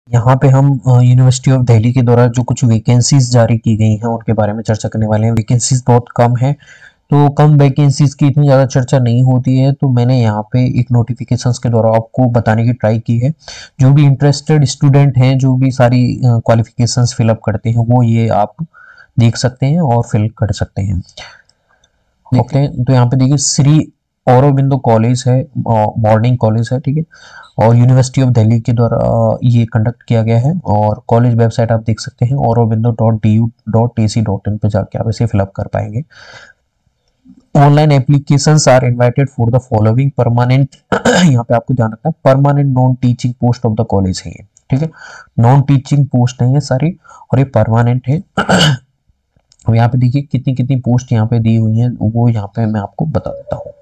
यहाँ पे हम यूनिवर्सिटी ऑफ दिल्ली के द्वारा जो कुछ वैकेंसीज जारी की गई हैं उनके बारे में चर्चा करने वाले हैं। वैकेंसीज बहुत कम है, तो कम वैकेंसीज की इतनी ज़्यादा चर्चा नहीं होती है, तो मैंने यहाँ पे एक नोटिफिकेशंस के द्वारा आपको बताने की ट्राई की है। जो भी इंटरेस्टेड स्टूडेंट हैं, जो भी सारी क्वालिफिकेशंस फिलअप करते हैं, वो ये आप देख सकते हैं और फिल कर सकते हैं। देखते हैं, तो यहाँ पे देखिए श्री औरोबिंदो कॉलेज है, मॉर्निंग कॉलेज है, ठीक है, और यूनिवर्सिटी ऑफ दिल्ली के द्वारा ये कंडक्ट किया गया है। और कॉलेज वेबसाइट आप देख सकते हैं aurobindo.du.ac.in पे जाके आप इसे फिलअप कर पाएंगे। Online applications are invited for the following permanent यहाँ पे आपको ध्यान रखना है, permanent non teaching post of the college है ये, ठीक है, नॉन टीचिंग पोस्ट नहीं है सारी, और ये परमानेंट है। अब यहाँ पे देखिए कितनी कितनी पोस्ट यहाँ पे दी हुई है, वो यहाँ पे मैं आपको बता देता हूँ।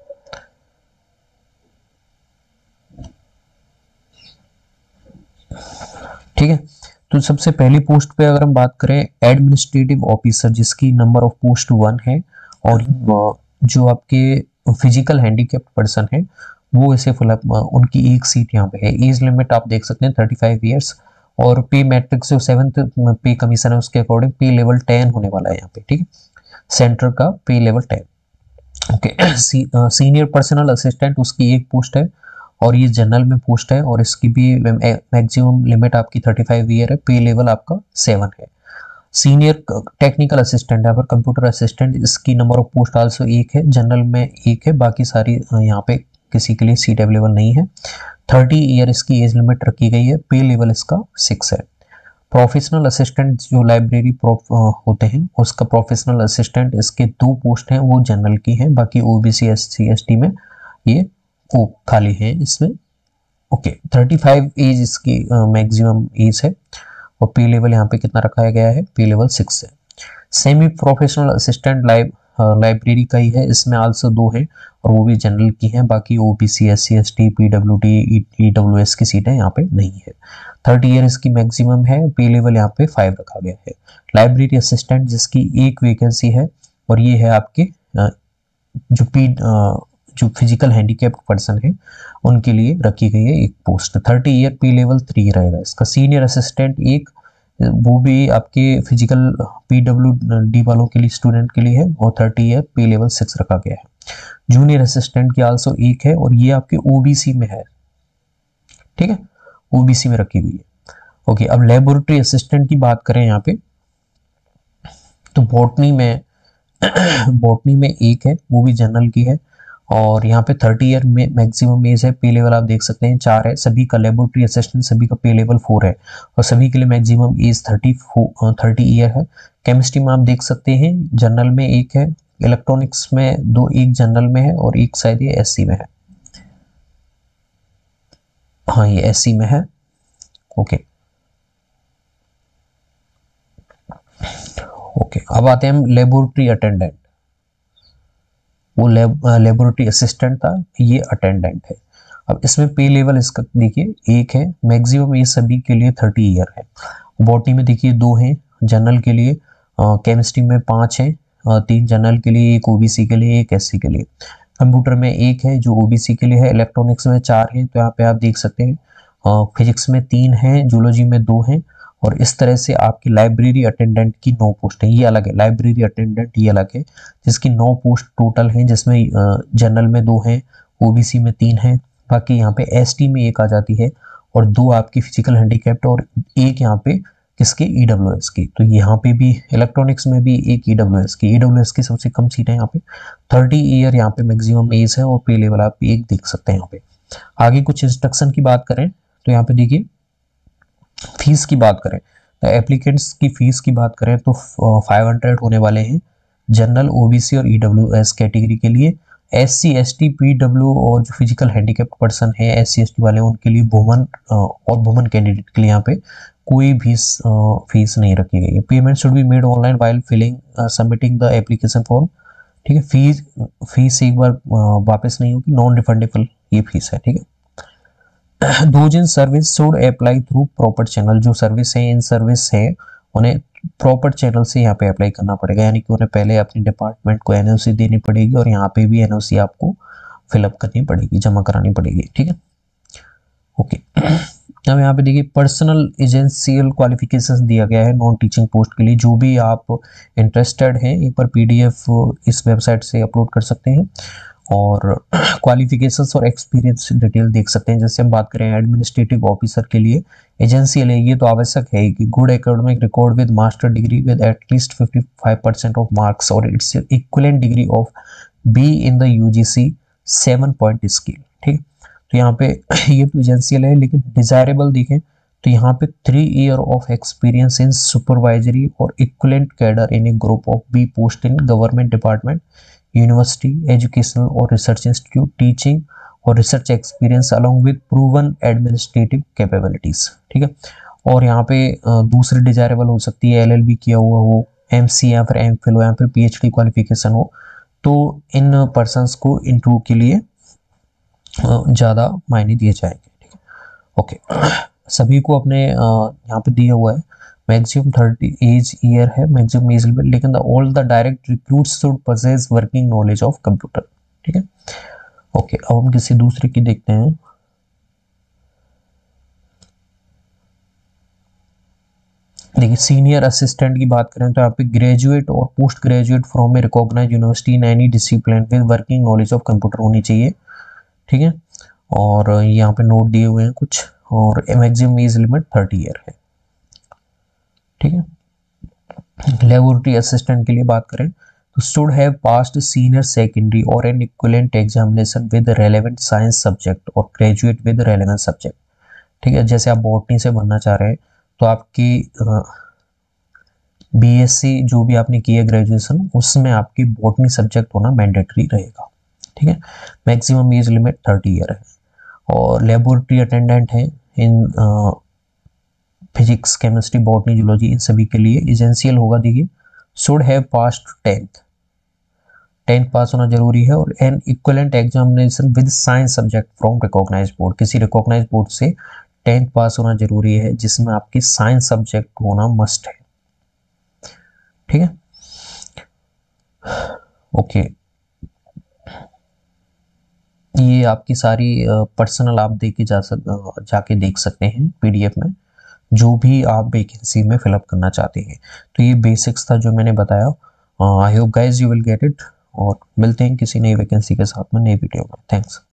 ठीक है, तो सबसे पहली पोस्ट पे अगर हम बात करें एडमिनिस्ट्रेटिव ऑफिसर, जिसकी नंबर ऑफ पोस्ट 1 है, और जो आपके फिजिकल हैंडीकैप्ड पर्सन है वो इसे फिलअप, उनकी एक सीट यहाँ पे है। एज लिमिट आप देख सकते हैं 35 ईयर्स, और पे मैट्रिक्स जो 7th पे कमीशन है उसके अकॉर्डिंग पे लेवल 10 होने वाला है यहाँ पे, ठीक है, सेंटर का pay level 10। Okay, senior personal assistant उसकी एक पोस्ट है, और ये जनरल में पोस्ट है, और इसकी भी मैक्सिमम लिमिट आपकी 35 ईयर है, पे लेवल आपका 7 है। सीनियर टेक्निकल असिस्टेंट है पर कंप्यूटर असिस्टेंट, इसकी नंबर ऑफ पोस्ट आल्सो एक है, जनरल में एक है, बाकी सारी यहाँ पे किसी के लिए सीट अवेलेबल नहीं है। 30 ईयर इसकी एज लिमिट रखी गई है, पे लेवल इसका 6 है। प्रोफेशनल असिस्टेंट जो लाइब्रेरी होते हैं उसका प्रोफेशनल असिस्टेंट, इसके 2 पोस्ट हैं, वो जनरल की हैं, बाकी ओबीसी एससी एसटी में ये वो खाली है इसमें। ओके, 35 एज इसकी मैक्सिमम एज है, और पे लेवल यहाँ पे कितना रखा गया है, पे लेवल 6 है। सेमी प्रोफेशनल असिस्टेंट लाइब्रेरी का ही है, इसमें आल्सो 2 है, और वो भी जनरल की हैं, बाकी OBC SC ST PWD EWS की सीटें यहाँ पे नहीं है। 30 ईयर इसकी मैक्सिमम है, पे लेवल यहाँ पे 5 रखा गया है। लाइब्रेरी असिस्टेंट जिसकी एक वैकेंसी है, और ये है आपके जो फिजिकल हैंडीकैप्ड पर्सन है उनके लिए रखी गई है एक पोस्ट। 30 ईयर, पे लेवल 3 रहेगा इसका। सीनियर असिस्टेंट एक, वो भी आपके फिजिकल पीडब्ल्यूडी वालों के लिए, स्टूडेंट के लिए है, और 30 ईयर, पे लेवल 6 रखा गया है। जूनियर असिस्टेंट की आल्सो एक है, और ये आपके ओबीसी में है, ठीक है, ओबीसी में रखी हुई है। ओके, अब लेबोरेटरी असिस्टेंट की बात करें यहाँ पे, तो बॉटनी में बॉटनी में एक है, वो भी जनरल की है, और यहाँ पे 30 ईयर में मैक्सिमम एज है, पे लेवल आप देख सकते हैं 4 है सभी का। लेबोरेटरी असिस्टेंट सभी का पे लेवल 4 है, और सभी के लिए मैक्सिमम एज 30 ईयर है। केमिस्ट्री में आप देख सकते हैं जनरल में एक है, इलेक्ट्रॉनिक्स में 2, एक जनरल में है और एक शायद ये एससी में है, हाँ ये एससी में है। ओके ओके, अब आते हैं हम लेबोरेटरी अटेंडेंट। वो लेबोरेटरी असिस्टेंट था, ये अटेंडेंट है। अब इसमें पे लेवल इसका देखिए 1 है, मैक्सिमम ये सभी के लिए 30 ईयर है। बॉटनी में देखिए 2 हैं जनरल के लिए, केमिस्ट्री में 5 हैं, 3 जनरल के लिए, एक ओबीसी के लिए, एक एससी के लिए। कंप्यूटर में 1 है जो ओबीसी के लिए है। इलेक्ट्रॉनिक्स में 4 हैं, तो यहाँ पे आप देख सकते हैं। फिजिक्स में 3 हैं, जूलॉजी में 2 हैं, और इस तरह से आपकी लाइब्रेरी अटेंडेंट की 9 पोस्ट है, ये अलग है। लाइब्रेरी अटेंडेंट ये अलग है, जिसकी 9 पोस्ट टोटल हैं, जिसमें जनरल में 2 हैं, ओबीसी में 3 हैं, बाकी यहाँ पे एसटी में 1 आ जाती है, और 2 आपकी फिजिकल हैंडीकैप्ड, और 1 यहाँ पे किसके, ईडब्ल्यूएस की। तो यहाँ पे भी इलेक्ट्रॉनिक्स में भी 1 ईडब्ल्यूएस की सबसे कम सीट है यहाँ पे। 30 ईयर यहाँ पे मैक्सिमम एज है, और पे लेवल आप 1 देख सकते हैं यहाँ पे। आगे कुछ इंस्ट्रक्शन की बात करें तो यहाँ पे देखिए फीस की बात करें, तो एप्लीकेंट्स की फीस की बात करें तो 500 होने वाले हैं जनरल, ओबीसी और ईडब्ल्यूएस कैटेगरी के लिए। एससी एसटी पीडब्ल्यू और जो फिजिकल हैंडीकैप्ड पर्सन है एससी एसटी वाले, उनके लिए वुमन और वुमन कैंडिडेट के लिए यहाँ पे कोई भी फीस नहीं रखी गई है। Payment should be made online while filling submitting the application form, ठीक है। फीस एक बार वापस नहीं होगी, नॉन रिफंडेबल ये फीस है, ठीक है। Those in service should apply through proper channel, जो सर्विस है, इन सर्विस है, उन्हें प्रॉपर चैनल से यहाँ पे अप्लाई करना पड़ेगा, यानी कि उन्हें पहले अपनी डिपार्टमेंट को एनओसी देनी पड़ेगी, और यहाँ पे भी एनओसी आपको फिलअप करनी पड़ेगी, जमा करानी पड़ेगी, ठीक है। ओके, अब यहाँ पे देखिए पर्सनल एजेंशियल क्वालिफिकेशन दिया गया है नॉन टीचिंग पोस्ट के लिए। जो भी आप इंटरेस्टेड हैं एक बार पीडीएफ इस वेबसाइट से अपलोड कर सकते हैं और क्वालिफिकेशंस और एक्सपीरियंस डिटेल देख सकते हैं। जैसे हम बात करें एडमिनिस्ट्रेटिव ऑफिसर के लिए एजेंशियल है, ये तो आवश्यक है कि good academic record with master degree with at least 55% of marks और its equivalent degree of B in the UGC 7 point scale. ठीक, तो यहाँ पे ये तो एजेंशियल है, लेकिन डिजायरेबल देखें तो यहाँ पे 3 year of experience in supervisory और equivalent cadre in a group of B post in government department, university, educational और रिसर्च इंस्टीट्यूट, टीचिंग और research experience along with proven administrative capabilities. ठीक है, और यहाँ पे दूसरी डिजायरेबल हो सकती है एलएलबी किया हुआ हो, एमसी या फिर एमफिल हो या फिर पीएचडी क्वालिफिकेशन हो, तो इन पर्सनस को इंटरव्यू के लिए ज़्यादा मायने दिए जाएंगे। ठीक है, ओके। सभी को अपने यहाँ पे दिया हुआ है मैक्सिमम 30 एज ईयर है, मैक्सिमम एज लेवल, लेकिन all the direct recruits should possess working knowledge of computer. ठीक है, ओके। अब हम किसी दूसरे की देखते हैं। देखिए सीनियर असिस्टेंट की बात करें तो यहाँ पे ग्रेजुएट और post graduate from a recognised university in any discipline with working knowledge of computer होनी चाहिए। ठीक है, और यहाँ पे नोट दिए हुए हैं कुछ, और मैक्सिमम एज लिमिट 30 ईयर है। ठीक है, लेबोरेटरी असिस्टेंट के लिए बात करें तो should have passed senior secondary और an equivalent examination with relevant science subject और ग्रेजुएट विद रेलेवेंट सब्जेक्ट। ठीक है, जैसे आप बॉटनी से बनना चाह रहे हैं तो आपकी बीएससी जो भी आपने की है ग्रेजुएशन, उसमें आपकी बॉटनी सब्जेक्ट होना मैंडेटरी रहेगा। ठीक है, मैक्सिमम एज लिमिट 30 ईयर है। और लेबोरेटरी अटेंडेंट है in physics, chemistry, botany, zoology, इन सभी के लिए एजेंशियल होगा। देखिए शुड हैव पास्ड 10th पास होना जरूरी है और an equivalent examination with science subject from recognised board, किसी रिकॉग्नाइज्ड बोर्ड से 10th पास होना जरूरी है जिसमें आपकी साइंस सब्जेक्ट होना मस्ट है। ठीक है, ओके। ये आपकी सारी पर्सनल आप जाके देख सकते हैं पीडीएफ में, जो भी आप वैकेंसी में फिलअप करना चाहते हैं। तो ये बेसिक्स था जो मैंने बताया। I hope guys you will get it, और मिलते हैं किसी नई वैकेंसी के साथ में नई वीडियो में। थैंक्स।